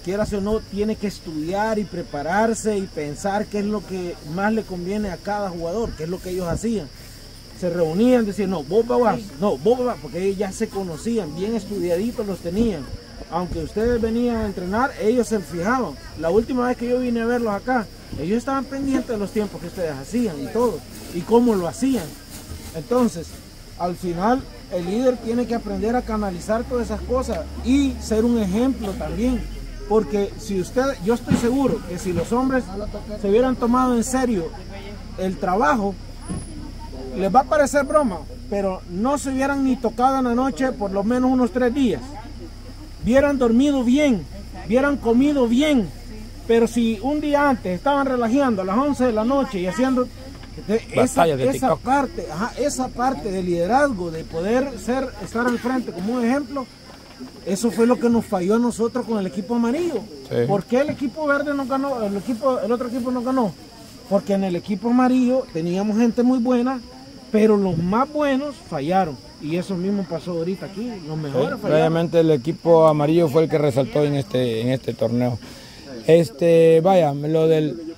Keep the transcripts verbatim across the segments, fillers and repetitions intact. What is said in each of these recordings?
quieras o no, tiene que estudiar y prepararse y pensar qué es lo que más le conviene a cada jugador, qué es lo que ellos hacían. Se reunían, decían, no, vos vas, no, vos vas, porque ellos ya se conocían, bien estudiaditos los tenían. Aunque ustedes venían a entrenar, ellos se fijaban. La última vez que yo vine a verlos acá, ellos estaban pendientes de los tiempos que ustedes hacían y todo, y cómo lo hacían. Entonces, al final, el líder tiene que aprender a canalizar todas esas cosas y ser un ejemplo también. Porque si usted, yo estoy seguro que si los hombres se hubieran tomado en serio el trabajo, les va a parecer broma, pero no se hubieran ni tocado en la noche por lo menos unos tres días. Hubieran dormido bien, hubieran comido bien, pero si un día antes estaban relajando a las once de la noche y haciendo esa, esa parte, ajá, esa parte de liderazgo, de poder ser, estar al frente como un ejemplo, eso fue lo que nos falló a nosotros con el equipo amarillo. Sí. ¿Por qué el equipo verde no ganó, el, equipo, el otro equipo no ganó? Porque en el equipo amarillo teníamos gente muy buena, pero los más buenos fallaron. Y eso mismo pasó ahorita aquí, los mejores sí, obviamente el equipo amarillo fue el que resaltó en este, en este torneo. Este, vaya, lo del...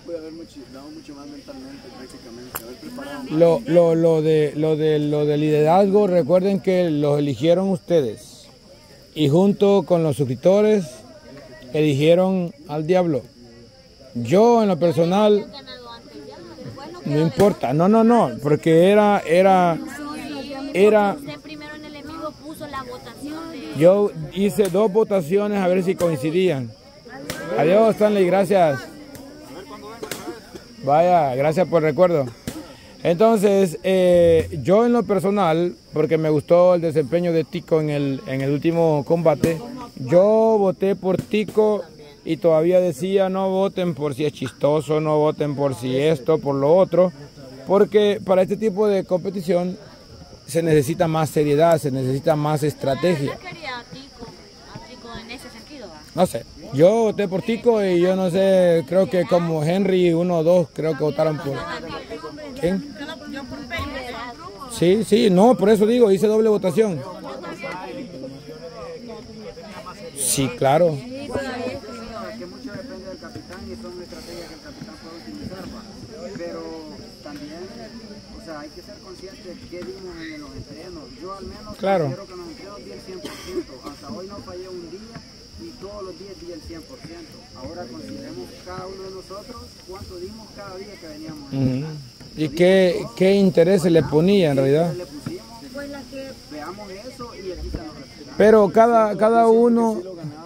Lo, lo, lo, de, lo, de, lo de liderazgo, recuerden que los eligieron ustedes. Y junto con los suscriptores, eligieron al diablo. Yo en lo personal, no importa, no, no, no, porque era, era, era... Yo hice dos votaciones a ver si coincidían. Adiós, Stanley, gracias. Vaya, gracias por el recuerdo. Entonces, eh, yo en lo personal, porque me gustó el desempeño de Tico en el, en el último combate, yo voté por Tico y todavía decía no voten por si es chistoso, no voten por si esto, por lo otro, porque para este tipo de competición se necesita más seriedad, se necesita más estrategia. No sé, yo voté por Tico y yo no sé, creo que como Henry uno o dos, creo que votaron por... ¿Quién? Sí, sí, no, por eso digo, hice doble votación. Sí, claro. Hay que ser conscientes de qué dimos en los entrenos. Yo al menos claro. Considero que los entrenos di el cien por ciento. Hasta hoy no fallé un día y todos los días di el cien por ciento. Ahora consideremos cada uno de nosotros cuánto dimos cada día que veníamos. Uh-huh. ¿Y qué, qué interés le ponía en realidad? Le pusimos, veamos eso y aquí están los resultados. Pero cada, cada uno...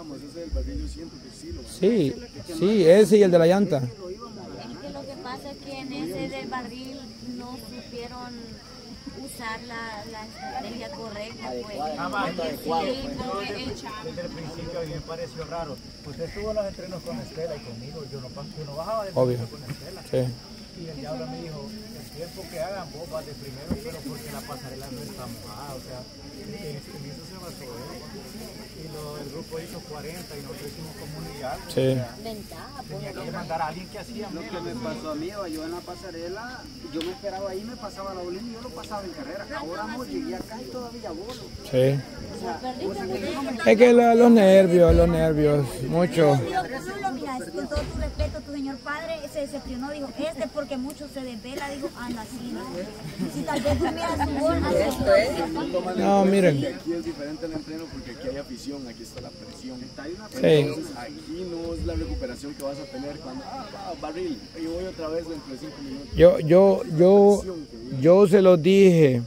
Sí, sí, ese y el de la llanta. Es que lo que pasa es que en ese del barril no supieron usar la, la estrategia correcta. Pues. Ah, tal cual. Desde el principio a mí me pareció raro. Usted estuvo en los entrenos con Estela y conmigo. Yo no, yo no bajaba de primero con Estela. Sí. Y el diablo me dijo, el tiempo que hagan vos vas de primero, pero porque la pasarela no está mojada. O sea, en eso se basó él. Y lo, el grupo hizo cuarenta y nosotros hicimos comunidad. Sí. O sea, ventaja, tenía que mandar a alguien que hacía. Lo que me pasó a mí, yo en la pasarela, yo me esperaba ahí, me pasaba la bolina y yo lo pasaba en carrera. Ahora no, llegué acá y todavía bolo. Sí. O sea, es que la, los nervios, los nervios, mucho. Con todo tu respeto, tu señor padre se decepcionó, dijo, este porque mucho se desvela, dijo, anda así, ¿no? Si tal vez tuviera su gol, no, miren. Aquí es diferente el entreno porque aquí hay afición, aquí está la presión. Sí. Entonces aquí no es la recuperación que vas a tener cuando, ah, ah barril, y voy otra vez dentro de cinco minutos. Yo, yo, yo, yo se lo dije,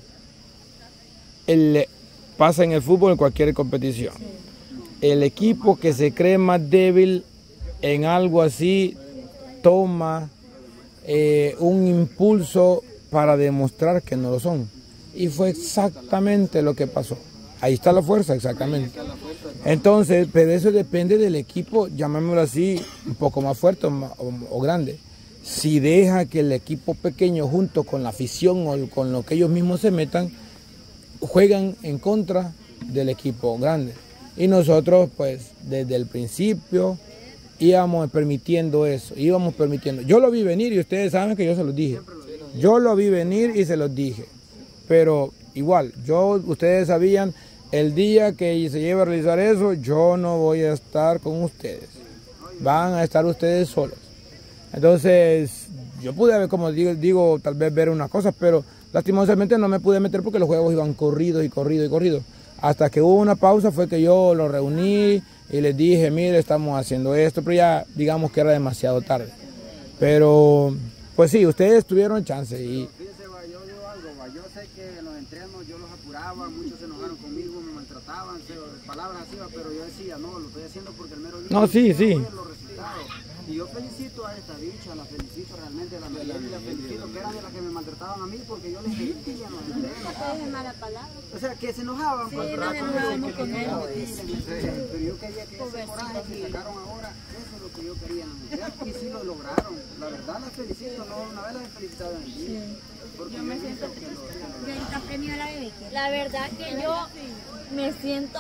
el, pasa en el fútbol en cualquier competición. El equipo que se cree más débil en algo así toma eh, un impulso para demostrar que no lo son. Y fue exactamente lo que pasó. Ahí está la fuerza, exactamente. Entonces, pero eso depende del equipo, llamémoslo así, un poco más fuerte o, o, o grande. Si deja que el equipo pequeño junto con la afición o con lo que ellos mismos se metan, juegan en contra del equipo grande. Y nosotros, pues, desde el principio íbamos permitiendo eso, íbamos permitiendo. Yo lo vi venir y ustedes saben que yo se los dije. Yo lo vi venir y se los dije. Pero igual, yo, ustedes sabían, el día que se lleve a realizar eso, yo no voy a estar con ustedes. van a estar ustedes solos. Entonces, yo pude ver, como digo, digo, tal vez ver unas cosas, pero lastimosamente no me pude meter porque los juegos iban corridos y corridos y corridos. Hasta que hubo una pausa fue que yo los reuní y les dije, mire, estamos haciendo esto, pero ya digamos que era demasiado tarde. Pero, pues sí, ustedes tuvieron chance. Y fíjese, va, yo digo algo, va, yo sé que en los entrenos yo los apuraba, muchos se enojaron conmigo, me maltrataban, se, palabras así, va, pero yo decía, no, lo estoy haciendo porque el mero día no, sí, sí. los resultados. Y yo felicito a esta bicha, la felicito realmente, a la mayoría la felicito, que eran de las que me maltrataban a mí porque yo les decía en los entrenos. Es mala palabra. O sea, que se enojaban. Sí, por el nos rato, enojábamos que con me él. metí, pero yo quería que ese coraje que sacaron ahora, eso es lo que yo quería anunciar, y sí lo lograron. La verdad las felicito, no, una vez las he felicitado en el día. Porque yo me siento que lo... ¿Y ahorita premio a la bebé? La verdad que yo me siento...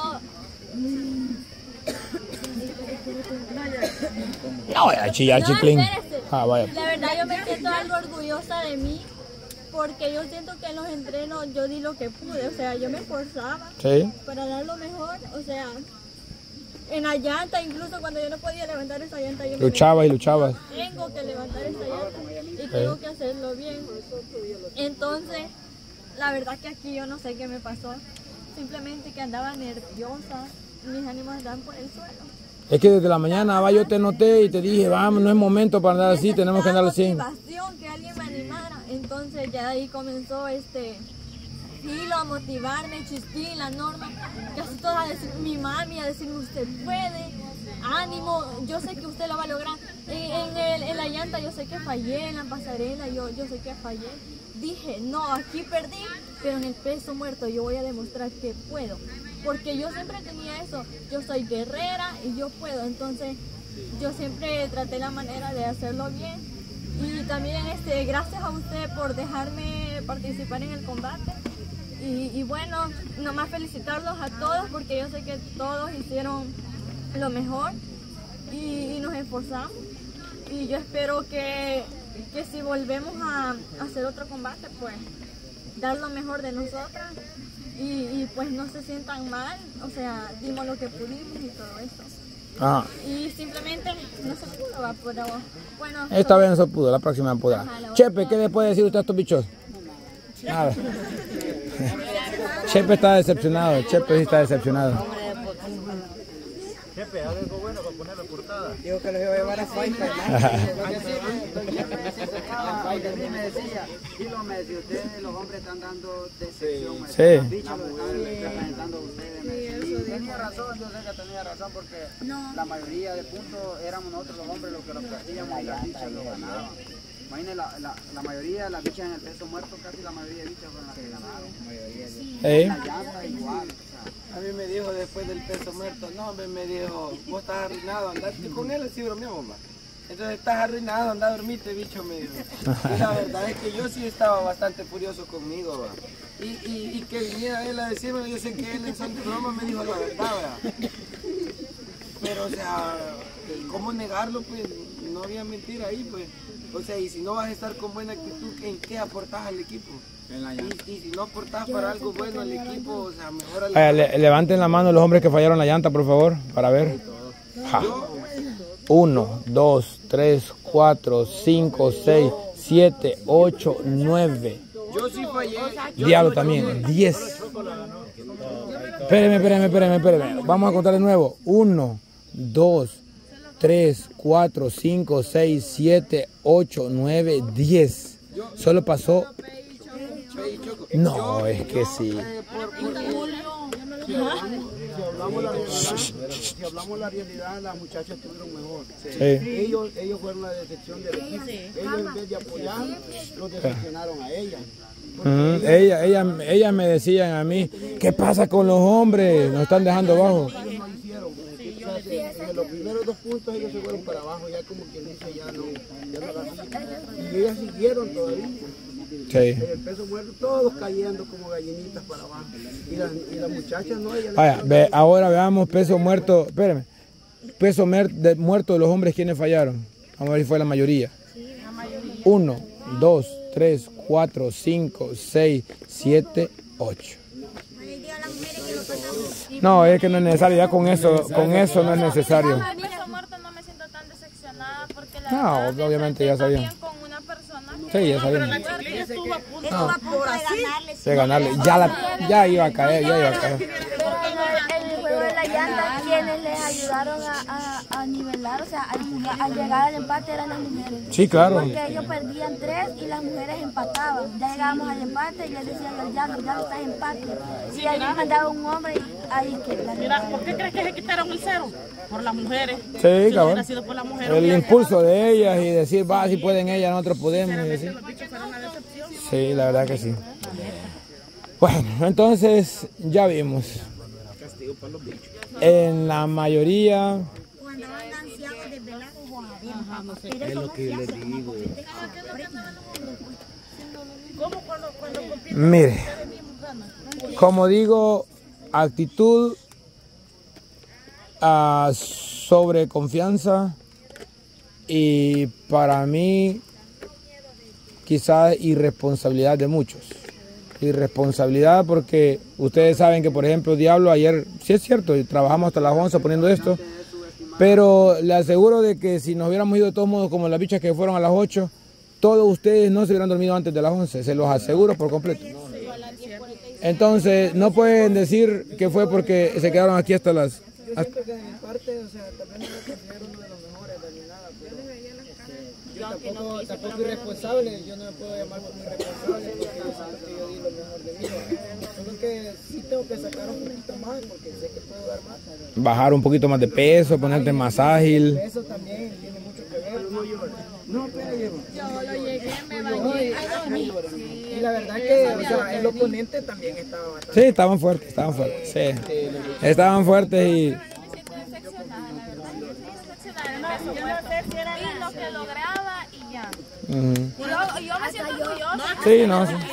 no vaya a chillar, No, chiclín. espérese. Ah, vaya. La verdad yo me siento algo orgullosa de mí porque yo siento que en los entrenos yo di lo que pude, o sea, yo me esforzaba Sí. para dar lo mejor, o sea, en la llanta, incluso cuando yo no podía levantar esa llanta, yo me Luchabas y luchabas. tengo que levantar esta llanta y tengo que hacerlo bien. Entonces, la verdad que aquí yo no sé qué me pasó, simplemente que andaba nerviosa, mis ánimos andaban por el suelo. Es que desde la mañana va, yo te noté y te dije, vamos, no es momento para andar así, tenemos que andar así. Motivación, que alguien me animara. Entonces ya de ahí comenzó este Filo a motivarme, Chistín, la Norma, casi todas a decir, mi mami, a decirme usted puede, ánimo, yo sé que usted lo va a lograr. En, en, el, en la llanta yo sé que fallé, en la pasarela yo, yo sé que fallé. Dije, no, aquí perdí, pero en el peso muerto yo voy a demostrar que puedo. Porque yo siempre tenía eso, yo soy guerrera y yo puedo, entonces yo siempre traté la manera de hacerlo bien. Y también este, gracias a usted por dejarme participar en el combate. Y, y bueno, nomás felicitarlos a todos porque yo sé que todos hicieron lo mejor y, y nos esforzamos. Y yo espero que, que si volvemos a, a hacer otro combate, pues dar lo mejor de nosotras. Y, y pues no se sientan mal, o sea, dimos lo que pudimos y todo eso. Ah. Y simplemente no se pudo, va, pero bueno. Esta vez no se pudo, la próxima podrá. Chepe, ¿qué le puede decir usted a estos bichos? Nada. Chepe está decepcionado, Chepe sí está decepcionado. Chepe, haz algo bueno para ponerlo en portada. Digo que los iba a llevar a Fight Night. me decía, Filo, me decía, ustedes los hombres están dando decepción. Sí. Las bichas lo están representando a ustedes. me decía. Y tenía razón, yo sé que tenía razón porque la mayoría de puntos éramos nosotros los hombres los que los perdíamos y las bichas lo ganaban. Imagínense, la, la, la mayoría de las bichas en el peso muerto, casi la mayoría de bichas fueron las que ganaron. ¿Eh? La llanta igual. A mí me dijo después del peso muerto, no hombre, me dijo, vos estás arruinado, andate con él, así bromeamos más. Entonces estás arruinado, anda a dormirte, bicho, me dijo. Y la verdad es que yo sí estaba bastante furioso conmigo, va. Y, y, y que viniera él a decirme, yo sé que él en son de broma me dijo la verdad, va. Pero o sea, ¿cómo negarlo? Pues no había mentira ahí, pues. O sea, y si no vas a estar con buena actitud, ¿en qué aportás al equipo? Y, y si no aportás para algo bueno al equipo, o sea, mejor al Vaya, le- levanten la mano los hombres que fallaron la llanta, por favor, para ver. Ja. Uno, dos, tres, cuatro, cinco, seis, siete, ocho, nueve. Yo sí fallé. Diablo también, diez. Espéreme, espéreme, espéreme, espéreme. Vamos a contar de nuevo. Uno, dos, tres, cuatro, cinco, seis, siete, ocho, nueve, diez. Solo pasó. No, es que sí. Si hablamos, la realidad, si hablamos la realidad, las muchachas estuvieron mejor. Sí. Ellos, ellos fueron la decepción del equipo. Ellos en vez de apoyar, los decepcionaron a ella. Ujú. Ella, ella, ellas me decían a mí, ¿qué pasa con los hombres? Nos están dejando abajo. Ellos no hicieron. O sea, se- en los primeros dos puntos ellos se fueron para abajo, ya como quien dice, ya no, ya no la hacían. Y ellas siguieron todavía. Sí. En el peso muerto, todos cayendo como gallinitas para abajo. Y las, y las muchachas no, ellas Vaya, ve, ahora veamos peso muerto. Espérame. Peso mer- de, muerto de los hombres, ¿quiénes fallaron? Vamos a ver si fue la mayoría. Uno, dos, tres, cuatro, cinco, seis, siete, ocho. No, es que no es necesario. Ya con eso, con eso no es necesario. Peso muerto no me siento tan No, obviamente ya sabían. Con una persona Sí, ya sabían. Estuvo a punto de ganarle. De ganarle. Ya, la, ya iba a caer, ya iba a caer. Pero en el, el juego de la llanta, quienes les ayudaron a, a, a nivelar, o sea, a, a llegar al empate eran las mujeres. Sí, claro. Porque ellos perdían tres y las mujeres empataban. Ya llegábamos al empate y les decían al llano, ya no estás en empate. Y ahí mandaba un hombre y ahí que la Mira, ¿por qué crees que se quitaron el cero? Por las mujeres. Sí, Si cabrón. hubiera sido por las mujeres, El hubiera impulso de ellas y decir, va, si pueden ellas, nosotros podemos. Y decir. los bichos fueron una decepción. Sí, la verdad que sí. Bueno, entonces ya vimos. En la mayoría, Cuando andan ancianos desvelados o adentro. Es lo que yo les digo. ¿Cómo cuando, cuando compiten mire, ustedes mismos ganan? como digo, actitud, ah, sobre confianza y para mí quizás irresponsabilidad de muchos. Irresponsabilidad porque ustedes saben que, por ejemplo, Diablo ayer, sí es cierto, trabajamos hasta las once poniendo esto, pero le aseguro de que si nos hubiéramos ido de todos modos como las bichas que fueron a las ocho, todos ustedes no se hubieran dormido antes de las once, se los aseguro por completo. Entonces, no pueden decir que fue porque se quedaron aquí hasta las... Yo siento que de mi parte, o sea, tal vez no me considero uno de los mejores ni nada, pero yo tampoco, tampoco irresponsable, yo no me puedo llamar como irresponsable porque yo siento que yo di lo mejor de mí. Solo que sí tengo que sacar un poquito más porque sé que puedo dar más. Bajar un poquito más de peso, ponerte más ágil. Eso también tiene mucho que ver. No, pero yo lo llegué, me bañé. y la verdad que, o sea, el oponente también estaba bastante. Sí, estaban fuertes, estaban fuertes, sí. Estaban fuertes y... Y lo que lograba y ya. Uh-huh. Yo, yo me siento orgullosa. Sí, no, sí.